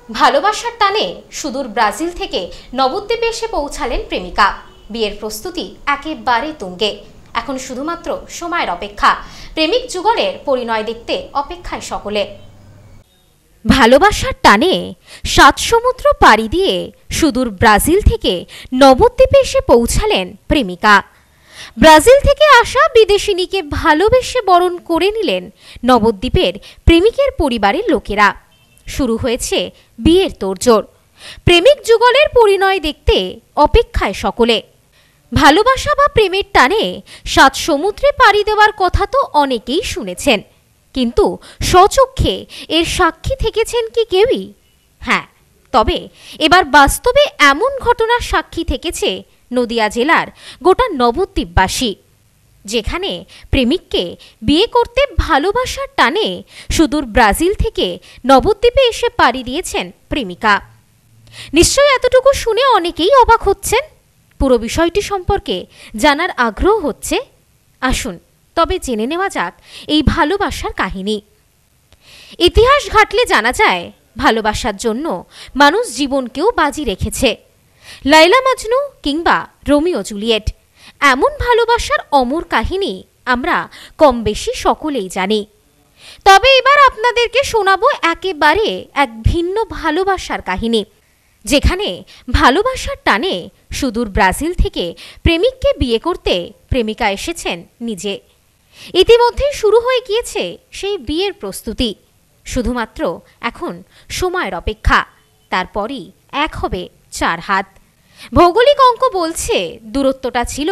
ভালোবাসার টানে সুদূর ব্রাজিল থেকে নবদ্বীপে এসে পৌঁছালেন প্রেমিকা। বিয়ের প্রস্তুতি একেবারে তুঙ্গে। এখন শুধুমাত্র সময়ের অপেক্ষা। প্রেমিক যুগলের পরিণয় দেখতে অপেক্ষায় সকলে। ভালোবাসার টানে ৭ সমুদ্র পাড়ি দিয়ে সুদূর ব্রাজিল থেকে নবদ্বীপে এসে পৌঁছালেন প্রেমিকা। ব্রাজিল থেকে আসা বিদেশিনীকে ভালোবেসে বরণ করে নিলেন নবদ্বীপের প্রেমিকের পরিবারের লোকেরা। শুরু হয়েছে বিয়ের তোড়জোড়। প্রেমিক যুগলের পরিণয় দেখতে অপেক্ষায় সকলে। ভালোবাসা বা প্রেমের টানে ৭ সমুদ্রে পাড়ি দেওয়ার কথা তো অনেকেই শুনেছেন, কিন্তু স্বচক্ষে এর সাক্ষী থেকেছেন কি কেউই? হ্যাঁ, তবে এবার বাস্তবে এমন ঘটনার সাক্ষী থেকেছে নদিয়া জেলার গোটা নবদ্বীপবাসী, যেখানে প্রেমিককে বিয়ে করতে ভালোবাসার টানে সুদূর ব্রাজিল থেকে নবদ্বীপে এসে পাড়ি দিয়েছেন প্রেমিকা। নিশ্চয়ই এতটুকু শুনে অনেকেই অবাক হচ্ছেন। পুরো বিষয়টি সম্পর্কে জানার আগ্রহ হচ্ছে। আসুন তবে জেনে নেওয়া যাক এই ভালোবাসার কাহিনী। ইতিহাস ঘাটলে জানা যায়, ভালোবাসার জন্য মানুষ জীবনকেও বাজি রেখেছে। লায়লা মজনু কিংবা রোমিও জুলিয়েট, এমন ভালোবাসার অমর কাহিনী আমরা কম বেশি সকলেই জানি। তবে এবার আপনাদেরকে শোনাবো একেবারে এক ভিন্ন ভালোবাসার কাহিনী, যেখানে ভালোবাসার টানে সুদূর ব্রাজিল থেকে প্রেমিককে বিয়ে করতে প্রেমিকা এসেছেন নিজে। ইতিমধ্যেই শুরু হয়ে গিয়েছে সেই বিয়ের প্রস্তুতি। শুধুমাত্র এখন সময়ের অপেক্ষা। তারপরই এক হবে ৪ হাত। ভৌগোলিক অঙ্ক বলছে দূরত্বটা ছিল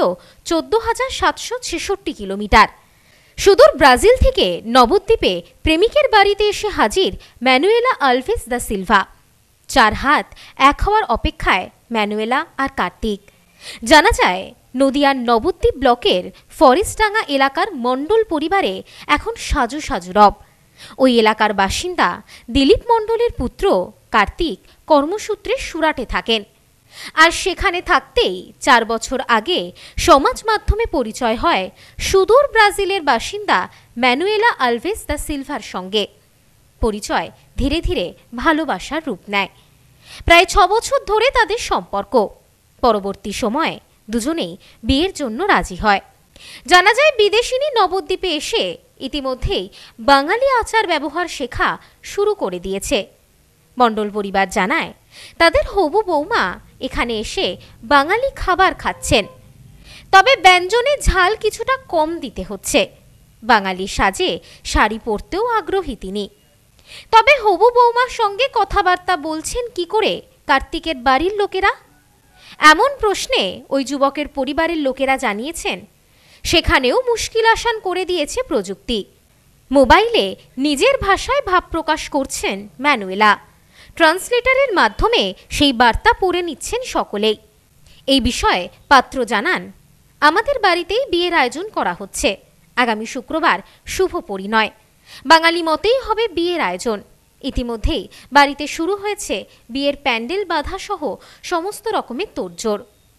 ১৪,৭৬৬ কিলোমিটার। সুদূর ব্রাজিল থেকে নবদ্বীপে প্রেমিকের বাড়িতে এসে হাজির ম্যানুয়েলা আলভেস দা সিলভা। ৪ হাত এক হওয়ার অপেক্ষায় ম্যানুয়েলা আর কার্তিক। জানা যায়, নদিয়ার নবদ্বীপ ব্লকের ফরেস্টডাঙ্গা এলাকার মণ্ডল পরিবারে এখন সাজু সাজু রব। ওই এলাকার বাসিন্দা দিলীপ মণ্ডলের পুত্র কার্তিক কর্মসূত্রে সুরাটে থাকেন। আর সেখানে থাকতেই ৪ বছর আগে সমাজ মাধ্যমে পরিচয় হয় সুদূর ব্রাজিলের বাসিন্দা ম্যানুয়েলা আলভেস দা সিলভার সঙ্গে। পরিচয় ধীরে ধীরে ভালোবাসার রূপ নেয়। প্রায় ৬ বছর ধরে তাদের সম্পর্ক। পরবর্তী সময়ে দুজনেই বিয়ের জন্য রাজি হয়। জানা যায়, বিদেশিনী নবদ্বীপে এসে ইতিমধ্যেই বাঙালি আচার ব্যবহার শেখা শুরু করে দিয়েছে। মণ্ডল পরিবার জানায়, তাদের হবু বৌমা এখানে এসে বাঙালি খাবার খাচ্ছেন, তবে ব্যঞ্জনে ঝাল কিছুটা কম দিতে হচ্ছে। বাঙালি সাজে শাড়ি পরতেও আগ্রহী তিনি। তবে হবু বৌমার সঙ্গে কথাবার্তা বলছেন কি করে কার্তিকের বাড়ির লোকেরা? এমন প্রশ্নে ওই যুবকের পরিবারের লোকেরা জানিয়েছেন, সেখানেও মুশকিল আসান করে দিয়েছে প্রযুক্তি। মোবাইলে নিজের ভাষায় ভাব প্রকাশ করছেন ম্যানুয়েলা। ট্রান্সলেটরের মাধ্যমে সেই বার্তা পড়ে নিচ্ছেন সকলেই। এই বিষয়ে পাত্র জানান, আমাদের বাড়িতেই বিয়ের আয়োজন করা হচ্ছে। আগামী শুক্রবার শুভ পরিণয়। বাঙালি মতেই হবে বিয়ের আয়োজন। ইতিমধ্যেই বাড়িতে শুরু হয়েছে বিয়ের প্যান্ডেল বাঁধা সহ সমস্ত রকমের তোড়জোড়।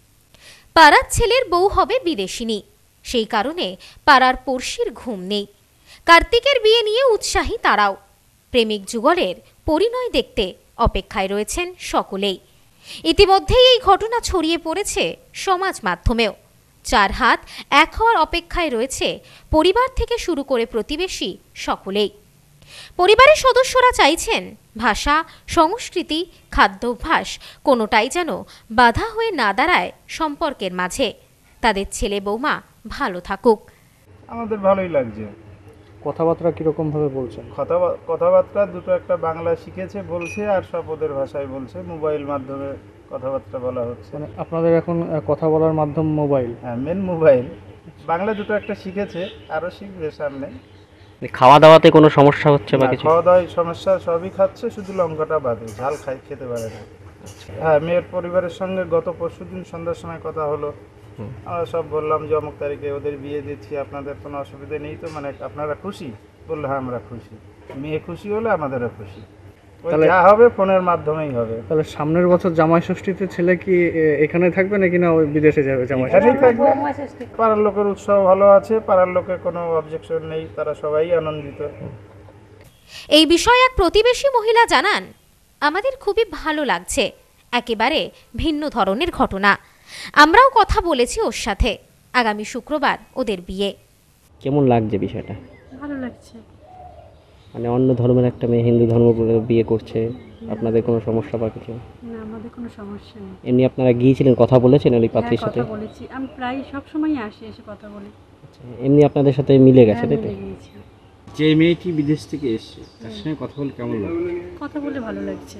পাড়ার ছেলের বউ হবে বিদেশিনী, সেই কারণে পাড়ার পড়শির ঘুম নেই। কার্তিকের বিয়ে নিয়ে উৎসাহী তারাও। প্রেমিক যুগলের পরিণয় দেখতে অপেক্ষায় রয়েছেন সকলেই। ইতিমধ্যেই এই ঘটনা ছড়িয়ে পড়েছে সমাজ মাধ্যমেও। ৪ হাত এক হওয়ার অপেক্ষায় রয়েছে পরিবার থেকে শুরু করে প্রতিবেশী সকলেই। পরিবারের সদস্যরা চাইছেন ভাষা, সংস্কৃতি, খাদ্যাভ্যাস কোনোটাই যেন বাধা হয়ে না দাঁড়ায় সম্পর্কের মাঝে। তাদের ছেলে বৌমা ভালো থাকুক। আমাদের ভালোই লাগছে। কথাবার্তা কিরকম ভাবে বলছেন? কথাবার্তা দুটো একটা বাংলা শিখেছে বলছে, আর সব ওদের ভাষায় বলছে। মোবাইল মাধ্যমে কথাবার্তা বলা হচ্ছে। মানে আপনাদের এখন কথা বলার মাধ্যম মোবাইল? হ্যাঁ, মেন মোবাইল। বাংলা দুটো একটা শিখেছে, আরও শিখবে সামনে। খাওয়া দাওয়াতে কোনো সমস্যা হচ্ছে বা কিছু? খাওয়া দাওয়ায় সমস্যা, সবই খাচ্ছে, শুধু লঙ্কাটা বাদে। ঝাল খেতে পারে না। হ্যাঁ, মেয়ের পরিবারের সঙ্গে গত পরশুদিন সন্ধ্যার সময় কথা হলো। আমরা সব বললাম যে অমুক তারিখে ওদের বিয়ে দিচ্ছি, আপনাদের কোনো অসুবিধা নেই তো? মানে আপনারা খুশি? বললো হ্যাঁ আমরা খুশি। মেয়ে খুশি হলে আমাদেরও খুশি। যা হবে ফোনের মাধ্যমেই হবে। তাহলে সামনের বছর জামাই ষষ্ঠীতে ছেলে কি এখানে থাকবে নাকি না ওই বিদেশে যাবে? জামাই এখানেই থাকবে। পাড়ার লোকের উৎসাহ ভালো আছে, পাড়ার লোকের কোনো অবজেকশন নেই, তারা সবাই আনন্দিত। এই বিষয়ে এক প্রতিবেশী মহিলা জানান, আমাদের খুবই ভালো লাগছে, একেবারে ভিন্ন ধরনের ঘটনা। আমরাও কথা বলেছি ওর সাথে, আগামী শুক্রবার ওদের বিয়ে। কেমন লাগছে বিষয়টা? ভালো লাগছে। মানে অন্য ধর্মের একটা মেয়ে হিন্দু ধর্ম বলে বিয়ে করছে, আপনাদের কোনো সমস্যা বা কিছু? না, আমাদের কোনো সমস্যা নেই। এমনি আপনারা গিয়েছিলেন, কথা বলেছেন ওই হ্যাঁ, পাত্রীর সাথে? কথা বলেছি, আমি প্রায় সব সময় আসি, এসে কথা বলি। আচ্ছা, এমনি আপনাদের সাথে মিলে গেছে, হ্যাঁ, তাই তো? মিলে গিয়েছি। যে মেয়েটি বিদেশ থেকে এসেছে তার সঙ্গে কথা বলে কেমন লাগে? কথা বলে ভালো লাগছে।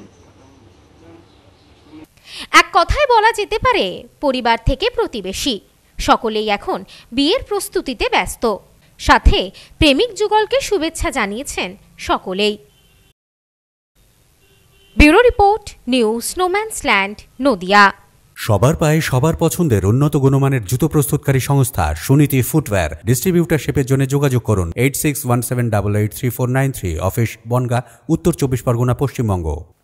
এক কথায় বলা যেতে পারে পরিবার থেকে প্রতিবেশী সকলেই এখন বিয়ের প্রস্তুতিতে ব্যস্ত। সাথে প্রেমিক যুগলকে শুভেচ্ছা জানিয়েছেন সকলেই। ব্যুরো রিপোর্ট, নিউজ স্নোম্যান্সল্যান্ড, নদিয়া। সবার পায়ে সবার পছন্দের উন্নত গুণমানের জুতো প্রস্তুতকারী সংস্থা সুনীতি ফুটওয়্যার। ডিস্ট্রিবিউটারশিপের জন্য যোগাযোগ করুন 8617883493, অফিস বনগাঁ, উত্তর 24 পরগনা, পশ্চিমবঙ্গ।